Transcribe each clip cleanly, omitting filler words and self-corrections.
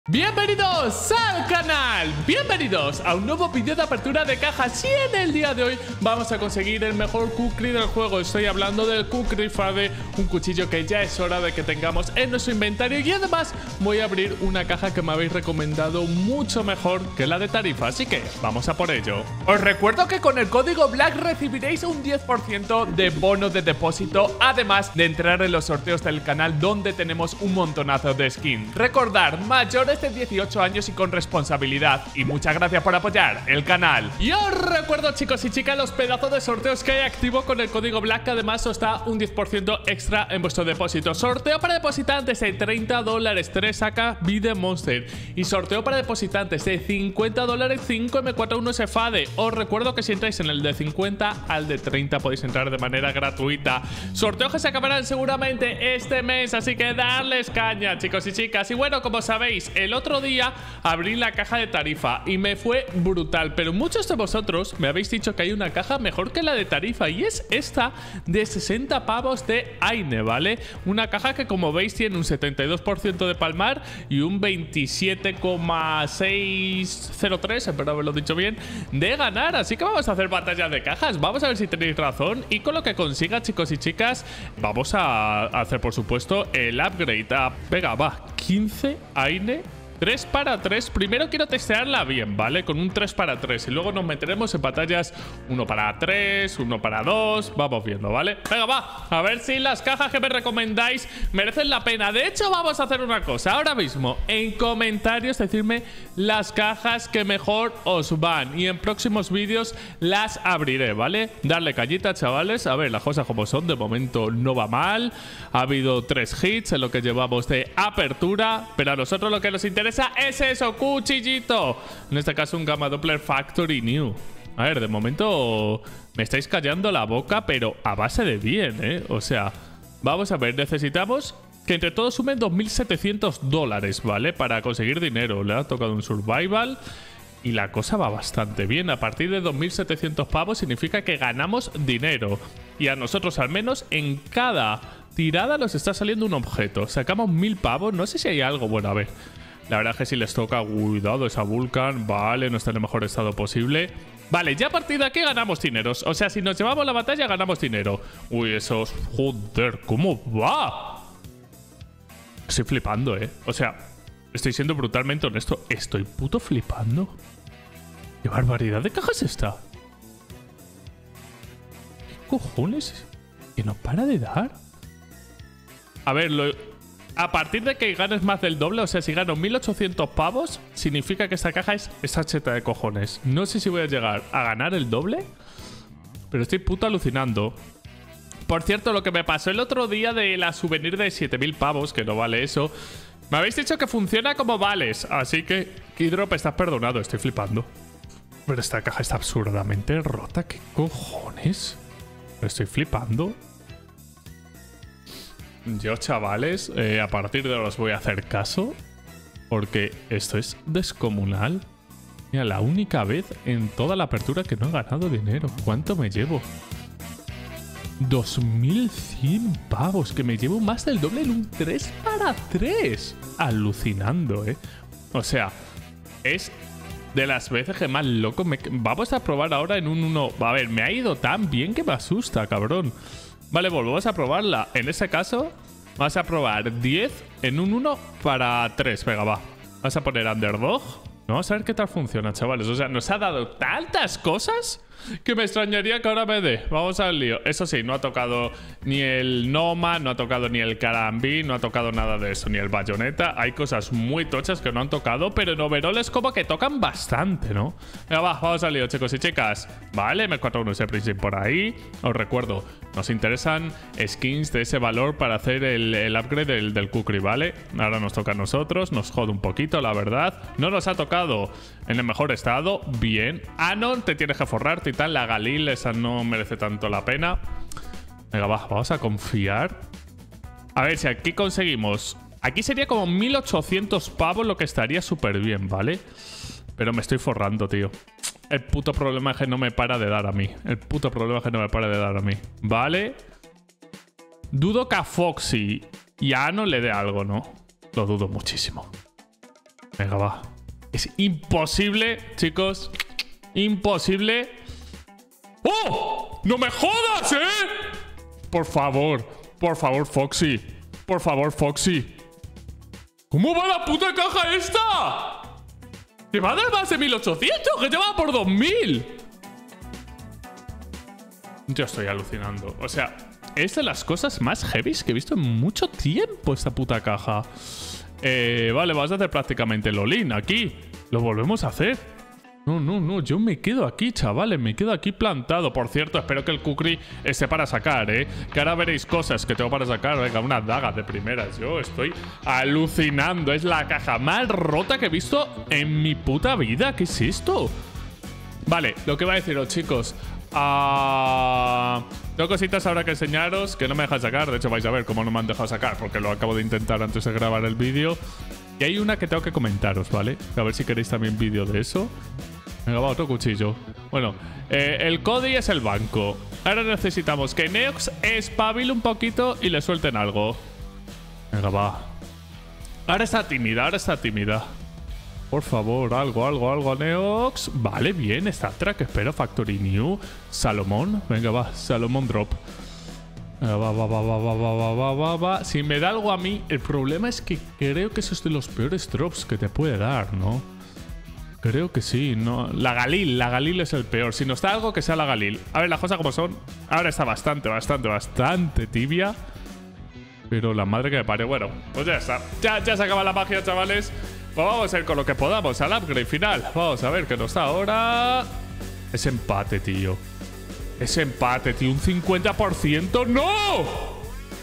Bienvenidos al canal, bienvenidos a un nuevo vídeo de apertura de cajas. Y en el día de hoy vamos a conseguir el mejor kukri del juego. Estoy hablando del Kukri Fade, un cuchillo que ya es hora de que tengamos en nuestro inventario. Y además voy a abrir una caja que me habéis recomendado mucho mejor que la de Tarifa, así que vamos a por ello. Os recuerdo que con el código BLACK recibiréis un 10% de bono de depósito, además de entrar en los sorteos del canal, donde tenemos un montonazo de skins. Recordar, mayores de 18 años y con responsabilidad. Y muchas gracias por apoyar el canal. Y os recuerdo, chicos y chicas, los pedazos de sorteos que hay activo con el código BLACK, que además os da un 10% extra en vuestro depósito. Sorteo para depositantes de $30, 3 AK Bide Monster. Y sorteo para depositantes de $50, 5 M41 Fade. Os recuerdo que si entráis en el de 50 al de 30 podéis entrar de manera gratuita. Sorteos que se acabarán seguramente este mes, así que darles caña, chicos y chicas. Y bueno, como sabéis, el otro día abrí la caja de Tarifa y me fue brutal, pero muchos de vosotros me habéis dicho que hay una caja mejor que la de Tarifa, y es esta de 60 pavos de Aine, ¿vale? Una caja que, como veis, tiene un 72% de palmar y un 27,603, espero haberlo dicho bien, de ganar. Así que vamos a hacer batallas de cajas, vamos a ver si tenéis razón, y con lo que consiga, chicos y chicas, vamos a hacer, por supuesto, el upgrade. Venga, va, 15 Aine, 3 para 3. Primero quiero testearla bien, ¿vale? Con un 3 para 3. Y luego nos meteremos en batallas 1 para 3, 1 para 2. Vamos viendo, ¿vale? Venga, va. A ver si las cajas que me recomendáis merecen la pena. De hecho, vamos a hacer una cosa. Ahora mismo, en comentarios, decidme las cajas que mejor os van. Y en próximos vídeos las abriré, ¿vale? Darle callita, chavales. A ver, las cosas como son. De momento no va mal. Ha habido 3 hits en lo que llevamos de apertura. Pero a nosotros lo que nos interesa es eso, cuchillito. En este caso un Gamma Doppler Factory New. A ver, de momento me estáis callando la boca, pero a base de bien, ¿eh? O sea, vamos a ver, necesitamos que entre todos sumen $2.700, ¿vale? Para conseguir dinero. Le ha tocado un survival y la cosa va bastante bien. A partir de 2.700 pavos significa que ganamos dinero. Y a nosotros, al menos, en cada tirada nos está saliendo un objeto. Sacamos 1.000 pavos. No sé si hay algo. Bueno, a ver. La verdad es que si les toca, cuidado, esa Vulcan, vale, no está en el mejor estado posible. Vale, ya a partir de aquí ganamos dineros. O sea, si nos llevamos la batalla, ganamos dinero. Uy, esos... Joder, ¿cómo va? Estoy flipando, ¿eh? O sea, estoy siendo brutalmente honesto. Estoy puto flipando. ¿Qué barbaridad de cajas está? ¿Qué cojones? ¿Que no para de dar? A ver, a partir de que ganes más del doble, o sea, si gano 1.800 pavos, significa que esta caja es esa cheta de cojones. No sé si voy a llegar a ganar el doble, pero estoy puto alucinando. Por cierto, lo que me pasó el otro día de la souvenir de 7.000 pavos, que no vale eso, me habéis dicho que funciona como vales, así que, Keydrop, estás perdonado. Estoy flipando. Pero esta caja está absurdamente rota. ¿Qué cojones? Estoy flipando. Yo, chavales, a partir de ahora os voy a hacer caso, porque esto es descomunal. Mira, la única vez en toda la apertura que no he ganado dinero. ¿Cuánto me llevo? 2.100 pavos, que me llevo más del doble en un 3 para 3. Alucinando, ¿eh? O sea, es de las veces que más loco me... Vamos a probar ahora en un 1. A ver, me ha ido tan bien que me asusta, cabrón. Vale, volvemos a probarla. En ese caso, vamos a probar 10 en un 1 para 3. Venga, va. Vamos a poner Underdog. Vamos a ver qué tal funciona, chavales. O sea, nos ha dado tantas cosas que me extrañaría que ahora me dé. Vamos al lío. Eso sí, no ha tocado ni el Noma, no ha tocado ni el Karambí, no ha tocado nada de eso, ni el Bayonetta. Hay cosas muy tochas que no han tocado, pero en overall es como que tocan bastante, ¿no? Venga, va, vamos al lío, chicos y chicas. Vale, M41 ese Príncipe por ahí. Os recuerdo, nos interesan skins de ese valor para hacer el upgrade del Kukri, ¿vale? Ahora nos toca a nosotros, nos jode un poquito, la verdad. No nos ha tocado en el mejor estado, bien. Anon, te tienes que forrar, Titán, la Galil, esa no merece tanto la pena. Venga, va, vamos a confiar. A ver si aquí conseguimos... Aquí sería como 1.800 pavos, lo que estaría súper bien, ¿vale? Pero me estoy forrando, tío. El puto problema es que no me para de dar a mí. El puto problema es que no me para de dar a mí. Vale. Dudo que a Foxy y a Anon le dé algo, ¿no? Lo dudo muchísimo. Venga, va. Es imposible, chicos. Imposible. ¡Oh! ¡No me jodas, Por favor, Foxy. Por favor, Foxy. ¿Cómo va la puta caja esta? ¿Que va a dar más de 1800? ¡Que te va por 2000! Yo estoy alucinando. O sea, es de las cosas más heavies que he visto en mucho tiempo esta puta caja. Vale, vas a hacer prácticamente el all-in aquí. Lo volvemos a hacer. No, yo me quedo aquí, chavales. Me quedo aquí plantado. Por cierto, espero que el Kukri esté para sacar, que ahora veréis cosas que tengo para sacar. Venga, una daga de primeras. Yo estoy alucinando. Es la caja más rota que he visto en mi puta vida. ¿Qué es esto? Vale, lo que voy a deciros, chicos. Tengo cositas ahora que enseñaros que no me dejan sacar. De hecho, vais a ver cómo no me han dejado sacar, porque lo acabo de intentar antes de grabar el vídeo. Y hay una que tengo que comentaros, ¿vale? A ver si queréis también vídeo de eso. Venga, va, otro cuchillo. Bueno, el Cody es el banco. Ahora necesitamos que Neox espabile un poquito y le suelten algo. Venga, va. Ahora está tímida, Por favor, algo a Neox. Vale, bien, Star Trek, espero, Factory New. Salomón, venga, va, Salomón Drop. Va. Si me da algo a mí, el problema es que creo que eso es de los peores drops que te puede dar, ¿no? Creo que sí, ¿no? La Galil es el peor. Si nos da algo, que sea la Galil. A ver, las cosas como son. Ahora está bastante tibia. Pero la madre que me pare. Bueno, pues ya está. Ya se acaba la magia, chavales. Pues vamos a ir con lo que podamos al upgrade final. Vamos a ver qué nos da ahora. Es empate, tío. Un 50%. ¡No!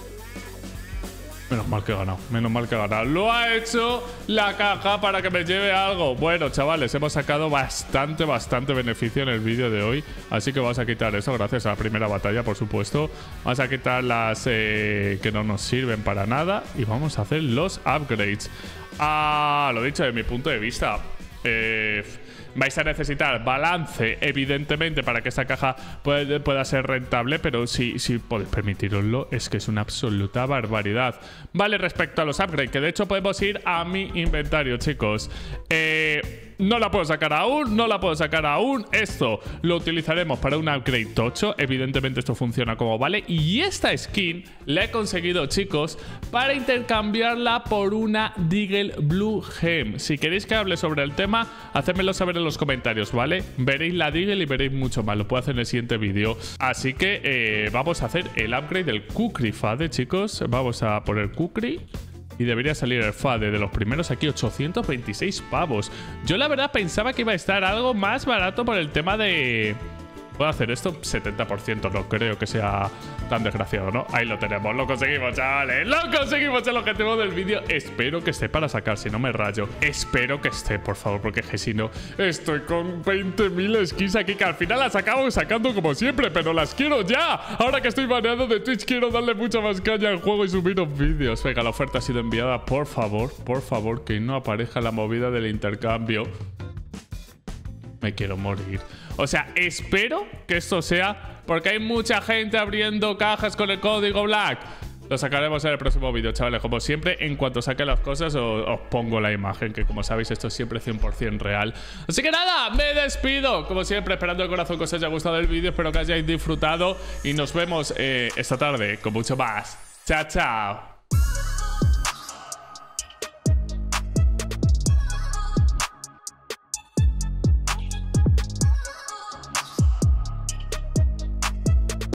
Menos mal que he ganado. Lo ha hecho la caja para que me lleve algo. Bueno, chavales, hemos sacado bastante beneficio en el vídeo de hoy. Así que vamos a quitar eso, gracias a la primera batalla, por supuesto. Vamos a quitar las que no nos sirven para nada. Y vamos a hacer los upgrades. Lo dicho, desde mi punto de vista, vais a necesitar balance, evidentemente, para que esta caja pueda ser rentable, pero si podéis permitiroslo, es que es una absoluta barbaridad. Vale, respecto a los upgrades, que de hecho podemos ir a mi inventario, chicos. No la puedo sacar aún, Esto lo utilizaremos para un upgrade tocho. Evidentemente esto funciona como vale. Y esta skin la he conseguido, chicos, para intercambiarla por una Deagle Blue Gem. Si queréis que hable sobre el tema, hacedmelo saber en los comentarios, ¿vale? Veréis la Deagle y veréis mucho más. Lo puedo hacer en el siguiente vídeo. Así que vamos a hacer el upgrade del Kukri Fade, chicos. Vamos a poner Kukri. Y debería salir el Fade de los primeros aquí, 826 pavos. Yo la verdad pensaba que iba a estar algo más barato por el tema de... ¿Puedo hacer esto? 70%, no creo que sea tan desgraciado, ¿no? Ahí lo tenemos, lo conseguimos, chavales. Lo conseguimos, el objetivo del vídeo. Espero que esté para sacar, si no me rayo. Espero que esté, por favor, porque si no, estoy con 20.000 skins aquí que al final las acabo sacando como siempre, pero las quiero ya. Ahora que estoy baneado de Twitch, quiero darle mucha más caña al juego y subiros vídeos. Venga, la oferta ha sido enviada, por favor, que no aparezca la movida del intercambio. Me quiero morir. O sea, espero que esto sea, porque hay mucha gente abriendo cajas con el código Black. Lo sacaremos en el próximo vídeo, chavales. Como siempre, en cuanto saque las cosas, os pongo la imagen, que como sabéis, esto es siempre 100% real. Así que nada, me despido. Como siempre, esperando de corazón que os haya gustado el vídeo. Espero que hayáis disfrutado y nos vemos esta tarde con mucho más. Chao, chao.